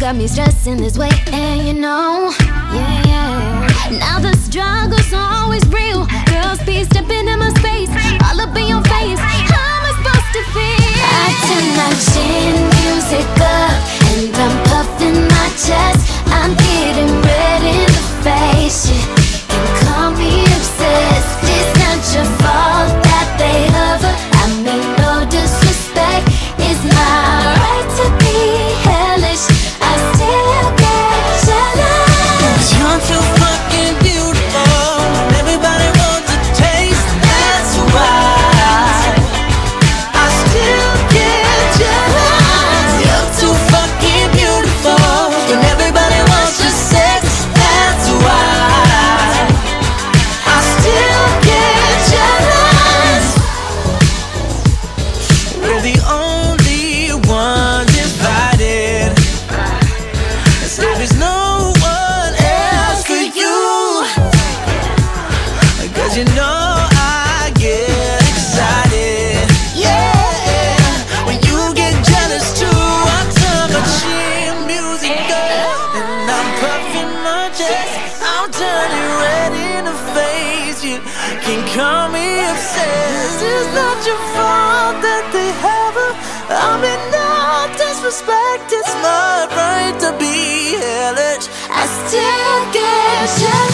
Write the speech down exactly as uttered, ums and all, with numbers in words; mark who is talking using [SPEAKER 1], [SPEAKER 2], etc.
[SPEAKER 1] got me stressing this way, and you know, yeah, yeah. Now the struggle's always real. Girls be stepping in my space, all up in your face. How am I supposed to feel? I turn my chin music up, and I'm puffing my chest. I'm getting red in the face. You can call me obsessed. It's not your fault that they hover. I mean no disrespect. It's my right to be hellish. I still get jealous.
[SPEAKER 2] You're too fucking beautiful, everybody wants a taste. That's why I still get jealous. You're too fucking beautiful, and everybody wants your sex. That's why I still get jealous. We're the only ones invited, as if there's no one else for you. Cause you know I get excited, yeah, when you get jealous too. I turn my chin music up, and I'm puffing my chest. I'm turning red in the face. You can call me obsessed. It's not your fault that they have her. I mean no disrespect. It's my right to be hellish.
[SPEAKER 1] I still get jealous.